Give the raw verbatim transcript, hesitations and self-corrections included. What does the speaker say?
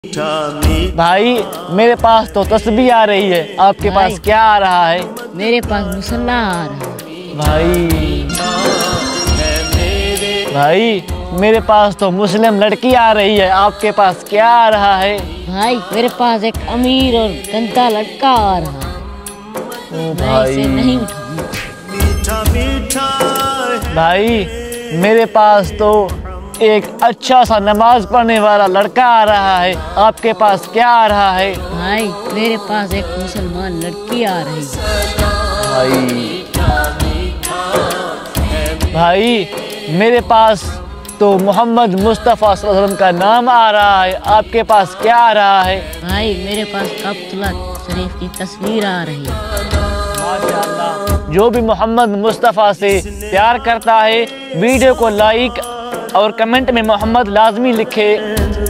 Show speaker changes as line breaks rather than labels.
भाई मेरे पास तो तस्बीह आ रही है, आपके पास क्या आ रहा है?
मेरे पास मुसल्ला आ रहा है।
भाई भाई मेरे पास तो मुस्लिम लड़की आ रही है, आपके पास क्या आ रहा है?
भाई मेरे पास एक अमीर और गंदा लड़का आ रहा है।
ओ
मैं इसे नहीं उठाऊंगा।
भाई मेरे पास तो एक अच्छा सा नमाज पढ़ने वाला लड़का आ रहा है, आपके पास क्या आ रहा है?
भाई मेरे पास एक मुसलमान लड़की आ रही
है। भाई भाई मेरे पास तो मोहम्मद मुस्तफ़ा सल्लल्लाहु अलैहि वसल्लम का नाम आ रहा है, आपके पास क्या आ रहा है?
भाई मेरे पास काबतुल्लाह शरीफ की तस्वीर आ रही है।
माशाअल्लाह। जो भी मोहम्मद मुस्तफ़ा से प्यार करता है, वीडियो को लाइक और कमेंट में मोहम्मद लाजमी लिखे।